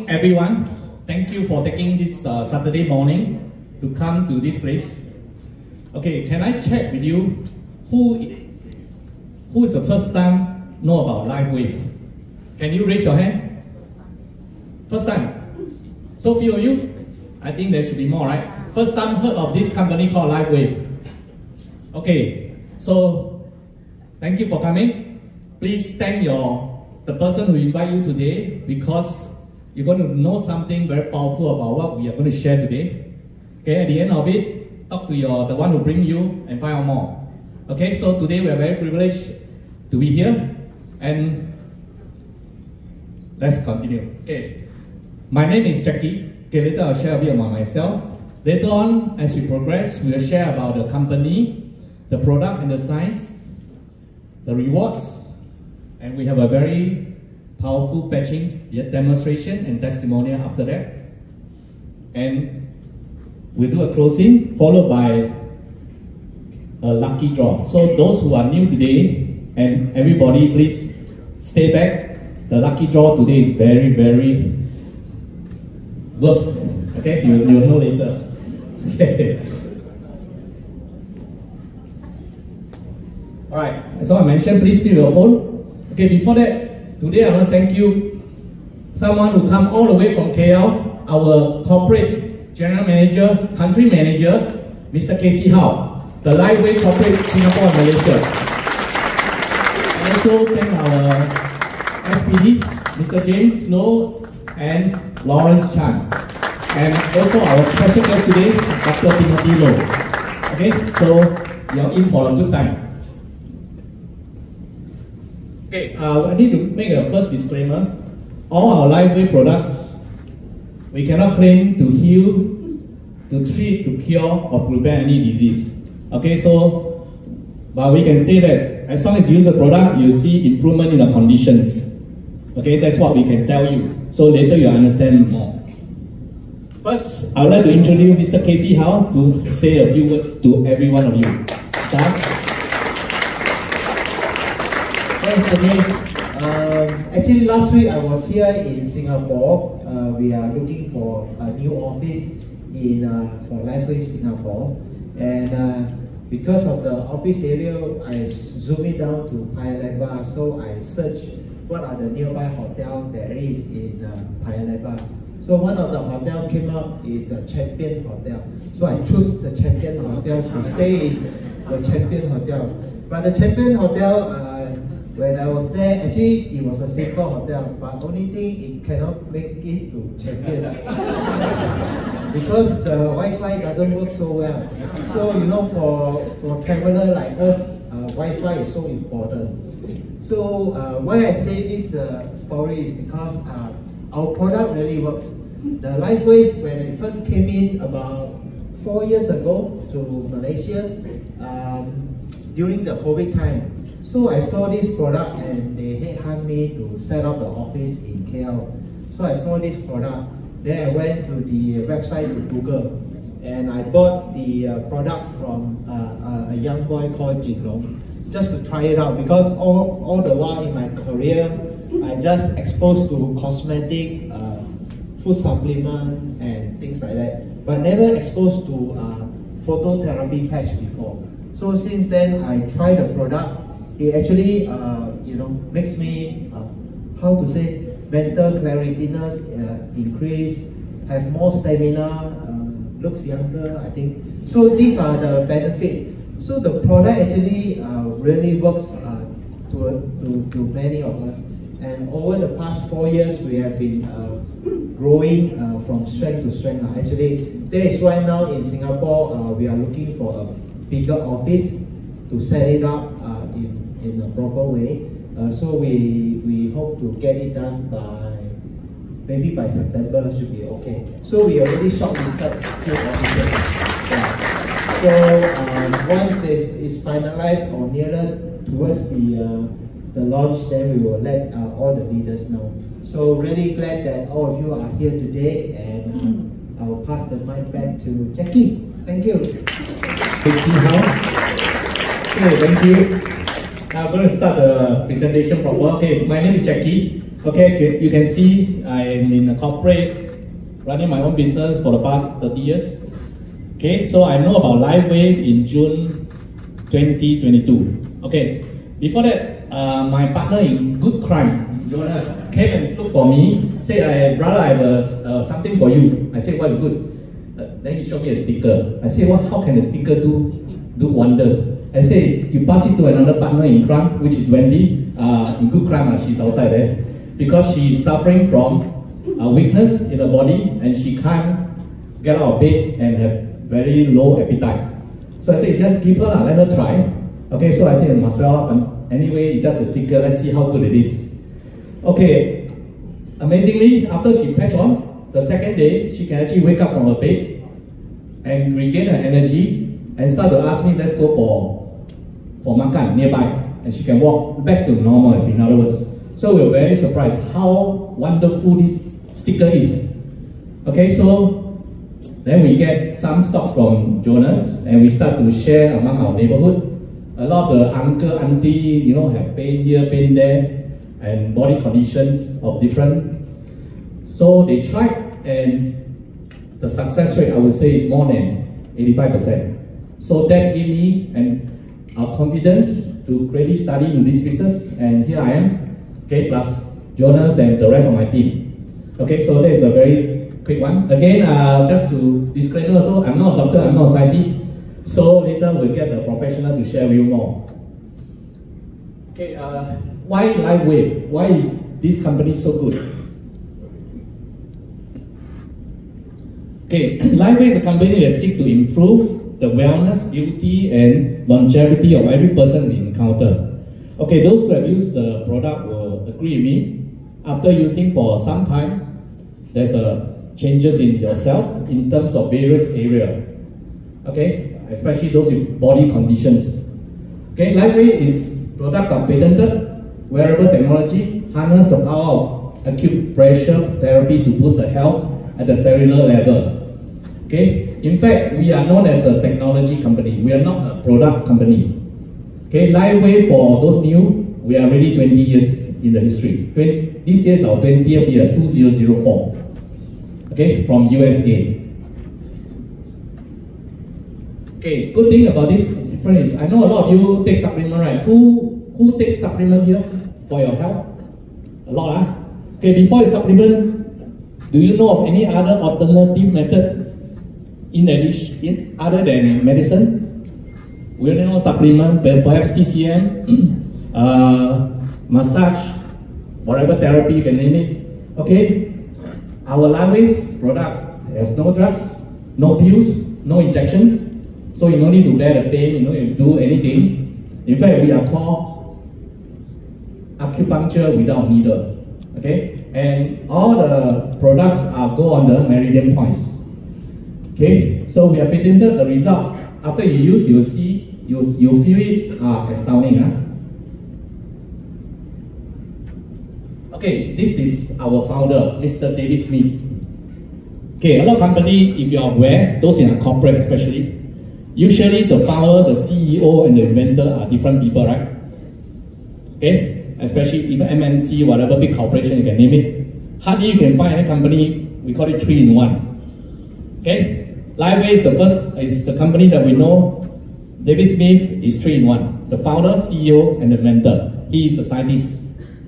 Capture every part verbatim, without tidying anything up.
everyone. Thank you for taking this uh, Saturday morning to come to this place. Okay, can I check with you who who is the first time know about LiveWave? Can you raise your hand? First time. So few of you? I think there should be more, right? First time heard of this company called LiveWave. Okay, so thank you for coming. Please thank your the person who invited you today, because you're going to know something very powerful about what we are going to share today. Okay, at the end of it, talk to your the one who bring you and find out more. Okay, so today we are very privileged to be here, and let's continue. Okay, my name is Jacky. Okay, later I'll share a bit about myself. Later on, as we progress, we will share about the company, the product and the science, the rewards, and we have a very powerful patching demonstration and testimonial after that. And we'll do a closing followed by a lucky draw. So those who are new today, and everybody please stay back. The lucky draw today is very, very worth. Okay, you, you'll know later. Okay. Alright, as I mentioned, please pick your phone. Okay, before that, today I want to thank you, someone who come all the way from K L, our corporate general manager, country manager, Mister Casey Howe, the LiveWave corporate Singapore and Malaysia. And also thank our S P D, Mister James Snow and Lawrence Chan. And also our special guest today, Doctor Timothy Low. Okay, so you're in for a good time. Okay, uh, I need to make a first disclaimer. All our LiveWave products, we cannot claim to heal, to treat, to cure, or prevent any disease. Okay, so, but we can say that as long as you use the product, you see improvement in the conditions. Okay, that's what we can tell you. So later you understand more. First, I would like to introduce Mister Casey Howe to say a few words to every one of you. Start. Thanks again. Um, actually, last week I was here in Singapore. Uh, we are looking for a new office in uh, for LiveWave Singapore, and uh, because of the office area, I zoom it down to Paya Lebar. So I search what are the nearby hotel there is in uh, Paya Lebar. So one of the hotel came up is a Champion Hotel. So I chose the Champion Hotel to stay in the Champion Hotel. But the Champion Hotel, uh, when I was there, actually it was a simple hotel, but only thing it cannot make it to Champion because the Wi-Fi doesn't work so well. So you know, for for traveler like us, uh, Wi-Fi is so important. So uh, why I say this uh, story is because uh, our product really works. The LiveWave, when it first came in about four years ago to Malaysia, um, during the COVID time. So I saw this product and they headhunt me to set up the office in K L. So I saw this product, then I went to the website to Google, and I bought the uh, product from uh, a young boy called Jin Long, just to try it out, because all, all the while in my career, I just exposed to cosmetic, uh, food supplement and things like that, but never exposed to uh, phototherapy patch before. So since then, I tried the product. It actually, uh, you know, makes me, uh, how to say, mental clarityness uh, increase, have more stamina, uh, looks younger, I think. So these are the benefits. So the product actually uh, really works uh, to, to, to many of us. And over the past four years, we have been uh, growing uh, from strength to strength. Actually, that is why now in Singapore, uh, we are looking for a bigger office to set it up uh, in, in a proper way. Uh, so we, we hope to get it done by, maybe by September should be okay. So we already shortlisted two offices. Yeah. So um, once this is finalized or nearer towards the uh, the launch, then we will let uh, all the leaders know. So really glad that all of you are here today, and uh, I'll pass the mic back to Jacky. Thank you. Okay, thank you. I'm going to start the presentation proper. Okay, my name is Jacky. Okay, you can see I'm in a corporate, running my own business for the past thirty years. Okay, so I know about LiveWave in June twenty twenty-two. Okay, before that, uh, my partner in good crime, Jonas, came and looked for me, said, hey, brother, I have uh, uh, something for you. I said, what is good? Uh, then he showed me a sticker. I said, well, how can a sticker do, do wonders? I said, you pass it to another partner in crime, which is Wendy, uh, in good crime, uh, she's outside there, because she's suffering from a weakness in her body and she can't get out of bed and have very low appetite. So I said, just give her, let her try. Okay, so I said, must well, and anyway, it's just a sticker, let's see how good it is. Okay, amazingly, after she patched on, the second day, she can actually wake up from her bed and regain her energy and start to ask me, let's go for, for makan nearby. And she can walk back to normal, in other words. So we were very surprised how wonderful this sticker is. Okay, so then we get some stocks from Jonas and we start to share among our neighborhood. A lot of the uncle, auntie, you know, have pain here, pain there, and body conditions of different. So they tried, and the success rate, I would say, is more than eighty-five percent. So that gave me and our confidence to really study in this business, and here I am, okay, plus Jonas and the rest of my team. Okay, so that is a very quick one. Again, uh, just to disclaimer also, I'm not a doctor, I'm not a scientist, so later we'll get the professional to share with you more. Okay, uh, why LiveWave? Why is this company so good? Okay, LiveWave is a company that seeks to improve the wellness, beauty, and longevity of every person we encounter. Okay, those who have used the product will agree with me. After using for some time, there's a changes in yourself in terms of various areas. Okay, especially those with body conditions. Okay, LiveWave is products are patented, wearable technology, harness the power of acute pressure therapy to boost the health at the cellular level. Okay, in fact, we are known as a technology company. We are not a product company. Okay, LiveWave, for those new, we are already twenty years in the history. twenty, this year is our twentieth year, two thousand four. Okay, from U S A. Okay, good thing about this is different is I know a lot of you take supplement, right? Who who takes supplement here for your health? A lot, ah. Huh? Okay, before you supplement, do you know of any other alternative method in addition, in, other than medicine? We only know supplement, perhaps T C M, uh, massage, whatever therapy you can name it. Okay, our LiveWave product has no drugs, no pills, no injections. So you don't need to bear the pain, you know, you do anything. In fact, we are called acupuncture without needle. Okay, and all the products are go on the meridian points. Okay, so we have patented the result. After you use, you will see, you you feel it uh, astounding. Huh? Okay, this is our founder, Mister David Smith. Okay, a lot of company, if you are aware, those in a corporate especially, usually the founder, the C E O, and the inventor are different people, right? Okay, especially even M N C, whatever big corporation you can name it. Hardly you can find any company, we call it three in one. Okay, LiveWave is the first, is the company that we know. David Smith is three in one. The founder, C E O, and the inventor. He is a scientist.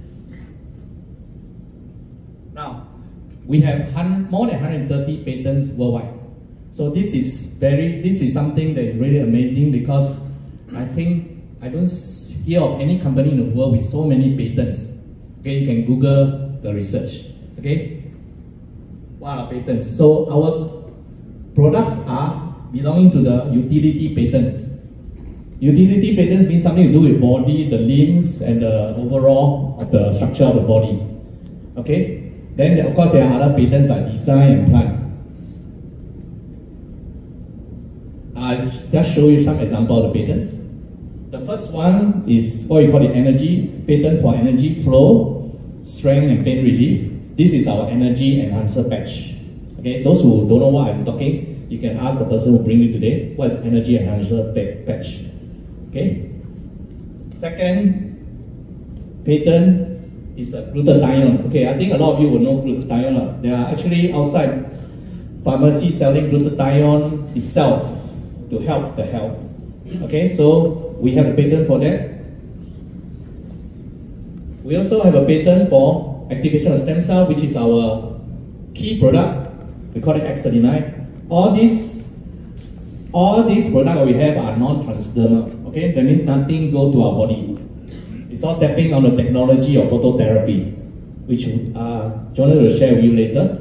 Now, we have more than one hundred thirty patents worldwide. So this is very, this is something that is really amazing because I think I don't hear of any company in the world with so many patents. Okay, you can Google the research. Okay, what are patents? So our products are belonging to the utility patents. Utility patents means something to do with body, the limbs, and the overall of the structure of the body. Okay, then of course there are other patents like design and plan. I'll just show you some example of the patents. The first one is what we call the energy, patents for energy flow, strength and pain relief. This is our energy enhancer patch. Okay, those who don't know what I'm talking, you can ask the person who bring me today, what is energy enhancer patch? Okay. Second patent is the glutathione. Okay, I think a lot of you will know glutathione. There are actually outside pharmacy selling glutathione itself to help the health. Okay, so we have a patent for that. We also have a patent for activation of stem cell, which is our key product. We call it X thirty-nine. All these, all these products we have are non-transdermal. Okay, that means nothing go to our body. It's all tapping on the technology of phototherapy, which uh, Jonathan will share with you later.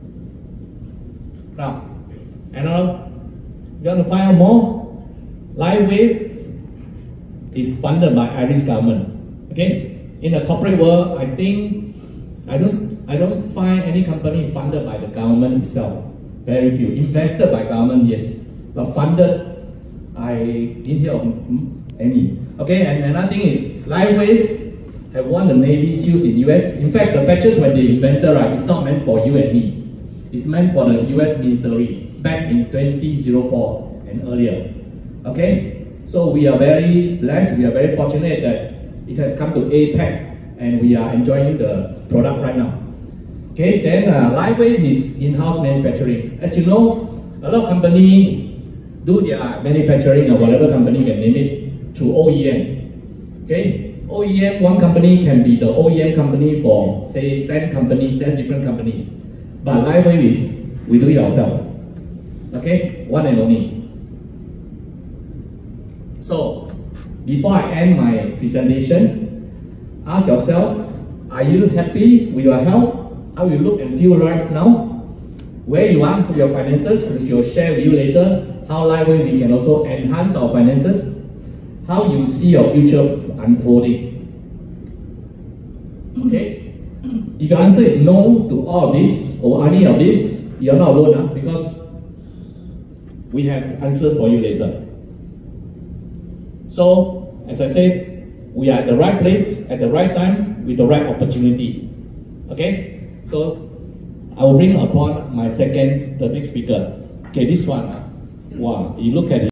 Now, and uh, if you want to find out more, LiveWave is funded by Irish government. Okay. In the corporate world, I think I don't I don't find any company funded by the government itself. Very few. Invested by government, yes, but funded, I didn't hear of any. Okay, and another thing is LiveWave have won the Navy SEALs in U S. In fact, the patches when they invented, right, it's not meant for you and me. It's meant for the U S military back in twenty oh four and earlier. Okay, so we are very blessed. We are very fortunate that it has come to APEC and we are enjoying the product right now. Okay, then uh, LiveWave is in-house manufacturing. As you know, a lot of companies do their manufacturing or whatever company can name it through O E M. Okay, O E M, one company can be the O E M company for say ten companies, ten different companies. But LiveWave is, we do it ourselves. Okay, one and only. So, before I end my presentation, ask yourself, are you happy with your health? How you look and feel right now? Where you are with your finances, which we'll share with you later, how LiveWave we can also enhance our finances, how you see your future unfolding. Okay? If your answer is no to all of this, or any of this, you're not alone, huh? Because we have answers for you later. So, as I said, we are at the right place, at the right time, with the right opportunity. Okay? So, I will bring upon my second, the next speaker. Okay, this one. Wow, you look at it.